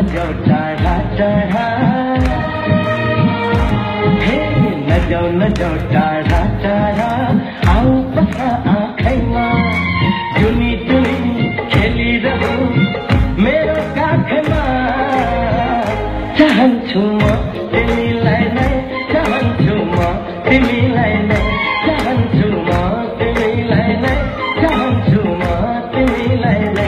जाओ टाढ़ा टाढ़ा, हे न जाओ टाढ़ा टाढ़ा, आओ पसा आँखैमा जुनी जुनी खेली रहो मेरो काखमा। चाहन्छु म तिमीलाई नै, चाहन्छु म तिमीलाई नै, चाहन्छु म तिमीलाई नै, चाहन्छु म तिमीलाई नै।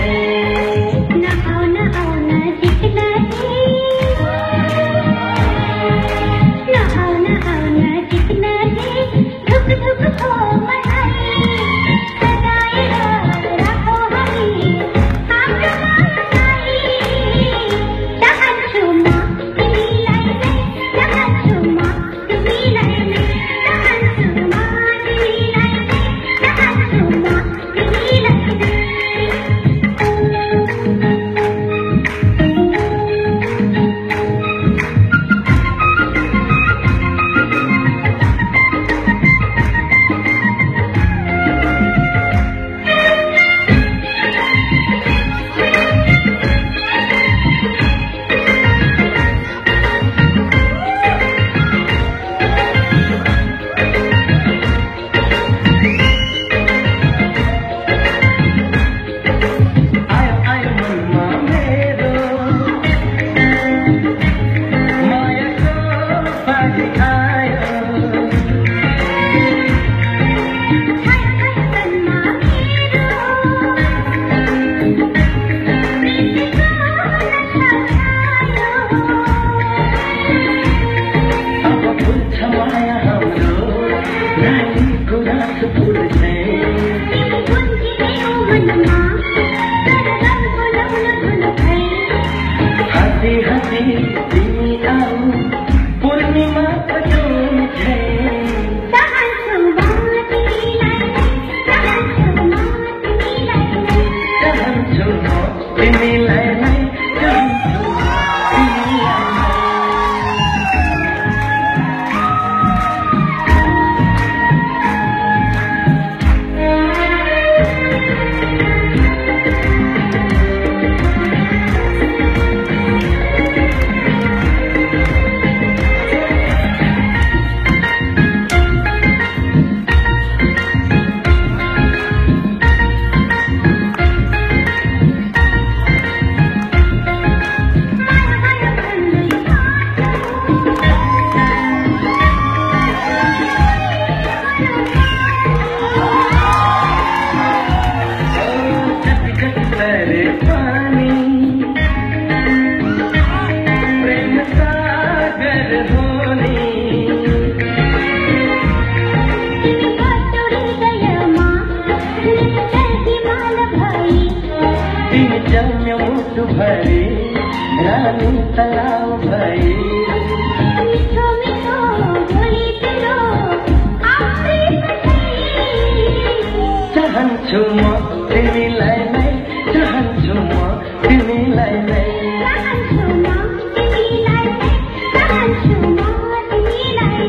चाहन्छु म तिमीलाई नै, चाहन्छु म तिमीलाई नै, चाहन्छु म तिमीलाई नै, चाहन्छु म तिमीलाई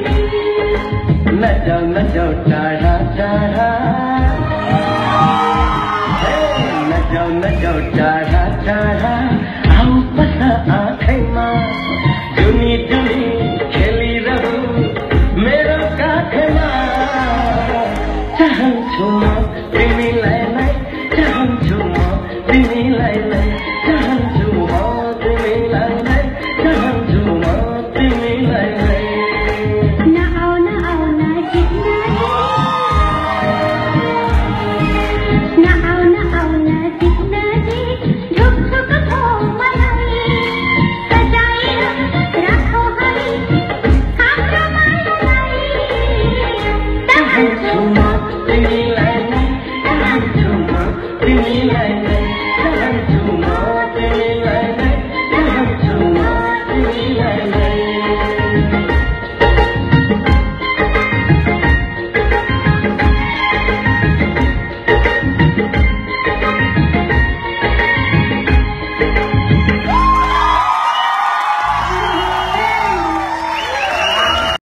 नै। न जाओ टाढा टाढा, हे न जाओ टाढा टाढा।